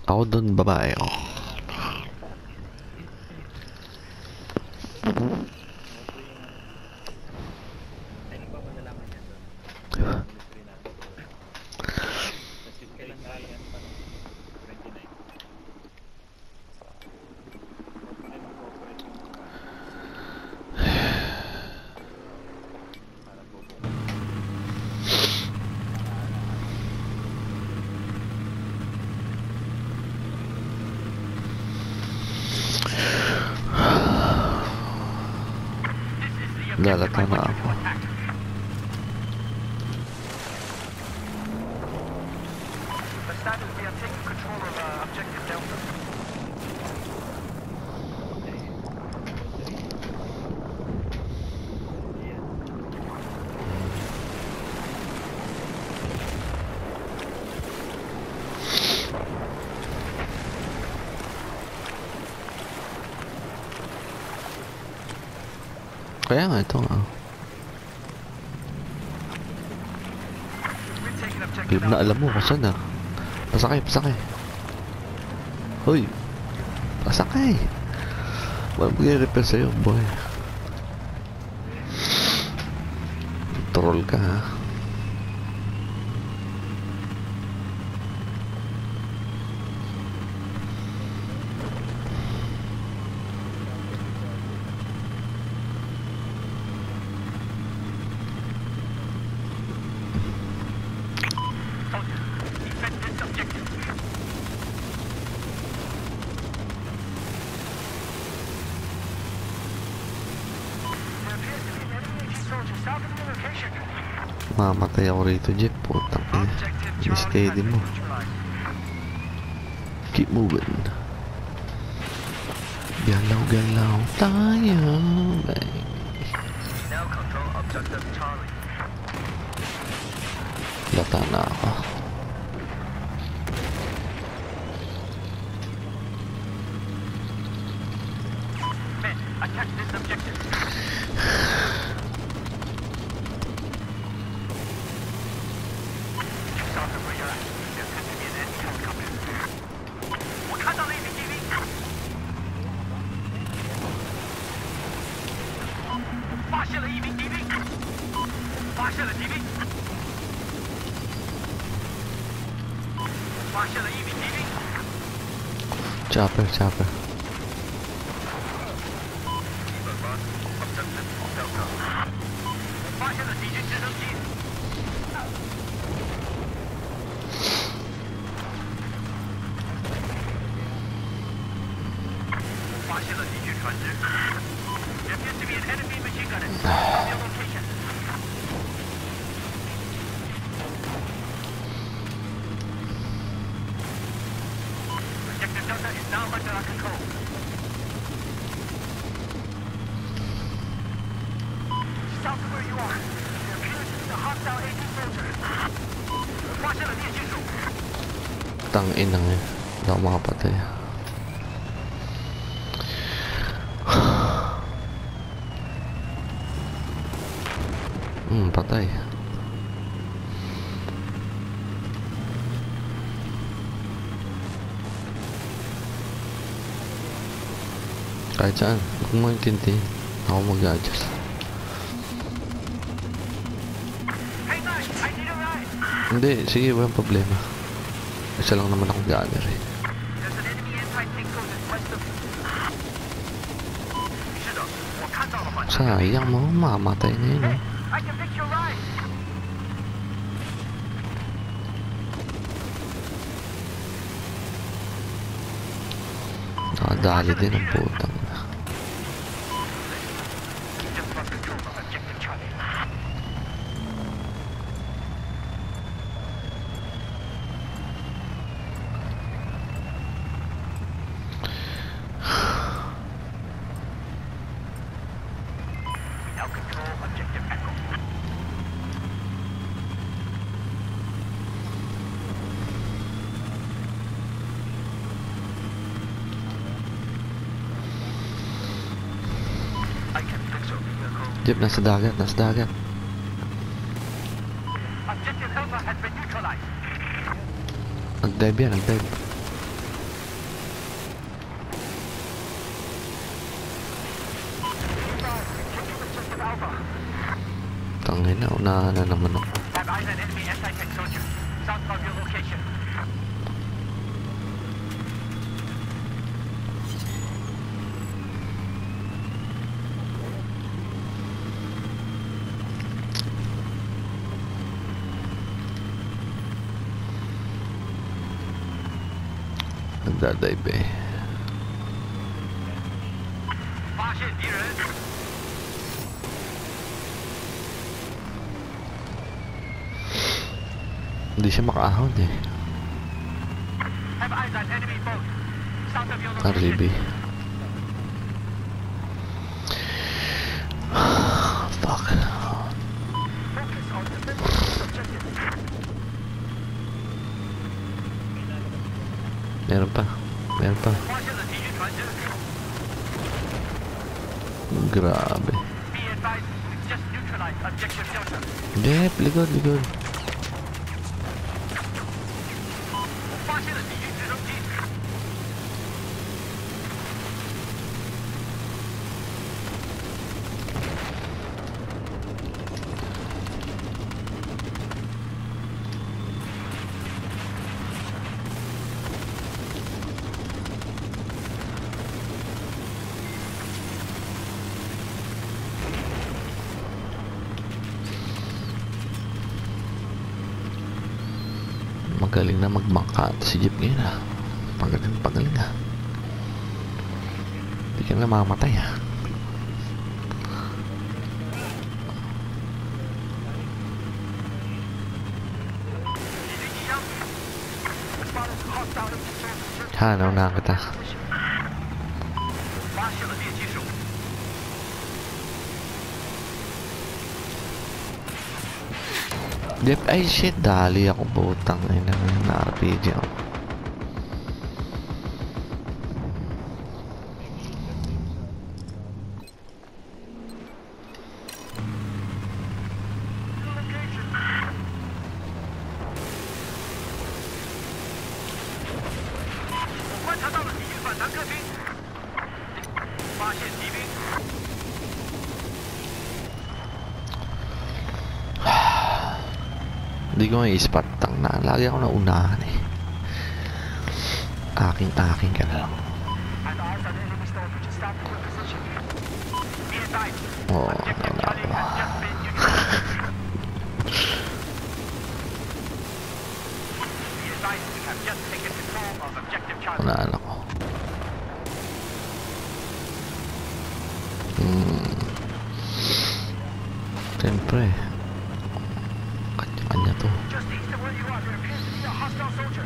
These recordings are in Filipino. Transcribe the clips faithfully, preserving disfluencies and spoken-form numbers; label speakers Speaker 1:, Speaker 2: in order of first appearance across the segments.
Speaker 1: Ako dun, babae ako. Lalata na ako. Kaya nga ito nga. Babe na alam mo kung saan na. Pasakay, pasakay. Hoy. Pasakay. Walang mag-repair sa'yo, boy. Troll ka ha. Mamatay ako rito, Jeff. Putang ina. I-steady mo. Keep moving. Galaw-galaw tayo. Lata na ako. Chopper, chopper. Tangin na nga. Hindi ako makapatay. Hmm, patay. Kahit saan, huwag mo intindihin. Ako mag-adjust. Hindi, sige, walang problema. Isa lang naman akong gather eh. Sayang mo, mamatay na yun eh. Nakadali din ang putang. Jeep, nasa dagat, nasa dagat. Nag-dive yan, nag-dive. Naunahan na naman ako.
Speaker 2: Have eyes on enemy anti-tank soldier. South of your location.
Speaker 1: Nagdadive eh.
Speaker 2: 发现敌人。
Speaker 1: Hindi siya makaahon eh.
Speaker 2: Have eyes on enemy boat. South of your
Speaker 1: R C B.
Speaker 2: location.
Speaker 1: Fuck.
Speaker 2: Focus on defending this objective.
Speaker 1: Meron pa. Meron pa.
Speaker 2: 发现了敌军船只。
Speaker 1: Grabe.
Speaker 2: Be advised, we've just neutralized objective Delta.
Speaker 1: Yep, likod, likod.
Speaker 2: 我发现了敌军直升机。
Speaker 1: Magaling na magmangka si Jeep ngayon ah. Pagaling, pagaling ah. Hindi ka na mamamatay ah. Ha, naunahan kita.
Speaker 2: 发现了猎击手。
Speaker 1: Jeep, ay shit, dali ako butang ay na R P G ako. Hindi ko may spot tang na. Lagi ako naunahan eh. Aking-aking ka lang. Oo, oh, unaan ako. Hmm. Siyempre. Kanya-kanya to.
Speaker 2: Just east of where you are, there appears to be a hostile soldier.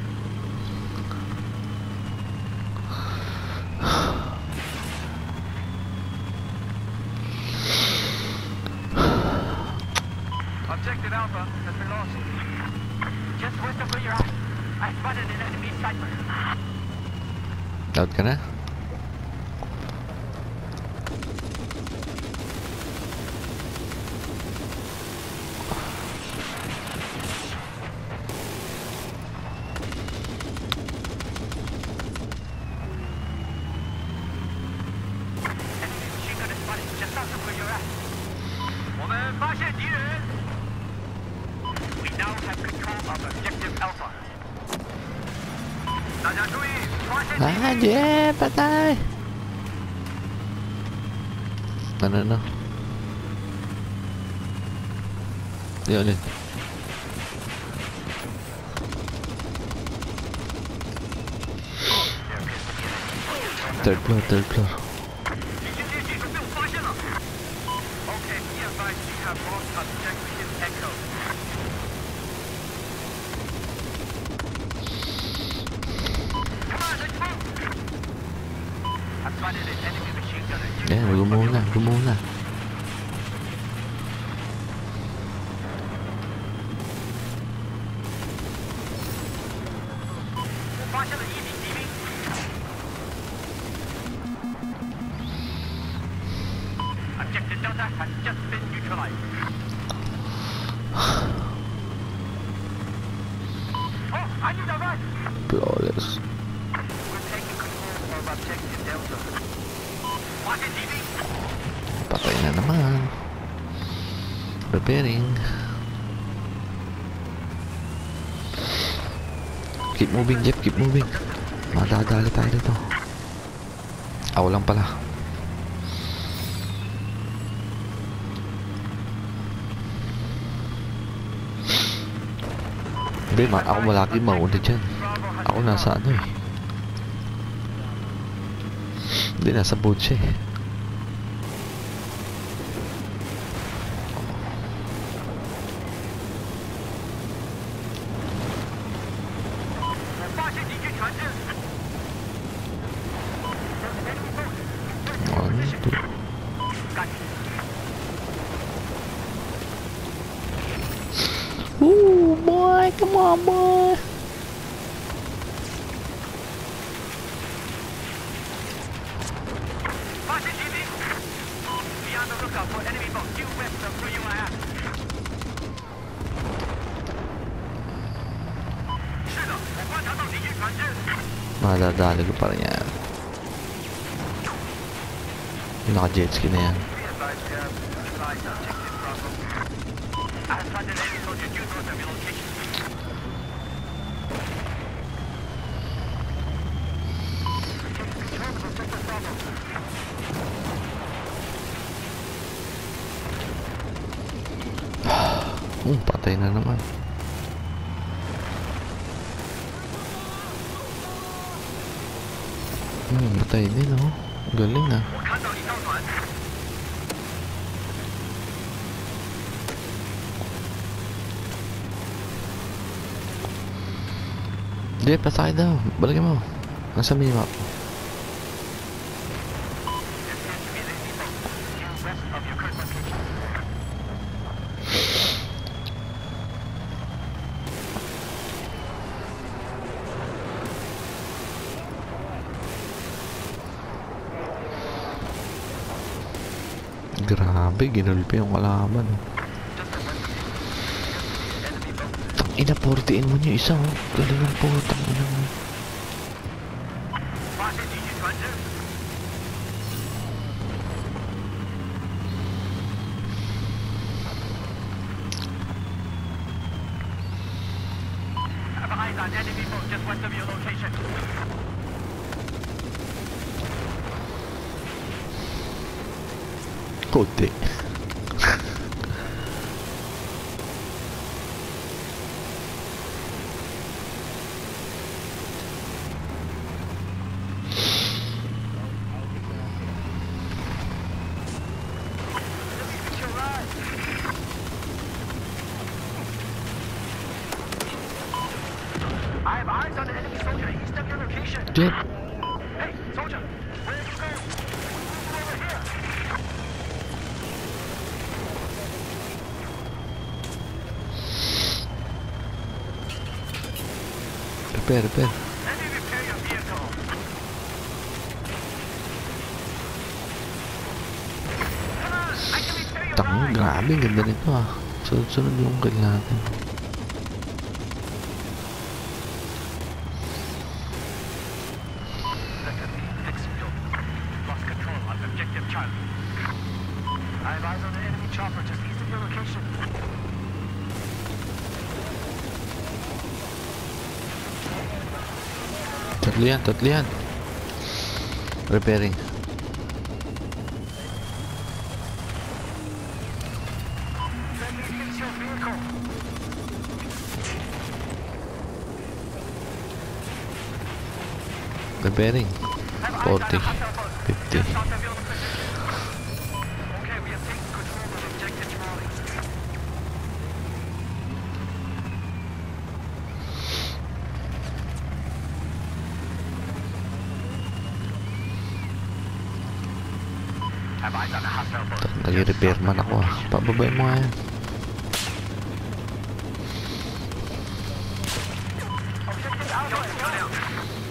Speaker 2: Objective Alpha has been lost. Just west of where you're at, I spotted an enemy sniper.
Speaker 1: Out ka na?
Speaker 2: Enemy machine gun is spotted just south of where you're at. 我们发现敌人。We now have control of objective Alpha. 大家注意，发现敌
Speaker 1: Ah,
Speaker 2: 人。
Speaker 1: Jeep! Patay! Ano na? Di ulit. Third floor, third floor.
Speaker 2: 敌军猎击手被我发现了。Okay, be advised, we have lost objective Echo. Come on, let's move. I've spotted an enemy machine gunner.
Speaker 1: Ayan, gumuna, gumuna.
Speaker 2: 我发现了一名敌兵。Objective Delta has just been neutralized. Oh, I need a run.
Speaker 1: Flawless.
Speaker 2: We're taking control of Objective Delta. 发现敌兵。
Speaker 1: Patay na naman. Repairing. Keep moving, Jeff. Keep moving. Madadali tayo dito. Ako lang pala. Hindi, ma ako malaki mauna dyan. Ako nasa ano eh. Hindi, nasa boat siya eh. One, two. Ooh, boy, come on, boy. Madadali ko pa rin yan. Yung naka-jet ski na yan. Hmm, patay na naman. Hmm, patay din oh. Galing ah. Hindi, pasakay daw. Balikin mo. Nasa minimap. Grabe, ginulpi yung kalaban. Ina, forty-in mo niyo isa oh. Galing ang putang ina mo. Kote.
Speaker 2: I have eyes on an enemy soldier east of your location.
Speaker 1: Jet.
Speaker 2: Hey, soldier, where did you go? Over here.
Speaker 1: Repair, repair.
Speaker 2: Let me repair your vehicle. Come on, I can repair your
Speaker 1: Tang,
Speaker 2: ride.
Speaker 1: grabe, ganda nito ah. Sunod-sunod yung kill natin.
Speaker 2: Lost control of objective Charlie. I have eyes on the enemy chopper just east of your location.
Speaker 1: Tatlo yan, tatlo yan. Repairing.
Speaker 2: Let me fix your vehicle.
Speaker 1: Repairing.
Speaker 2: Have eyes
Speaker 1: forty.
Speaker 2: on a hostile boat.
Speaker 1: fifty.
Speaker 2: Just south of your position. Okay, we have taken control of objective Charlie. Have eyes on a hostile boat.
Speaker 1: Nag-repair man ako ah. Pababay mo nga yan.
Speaker 2: Objective Alpha is down.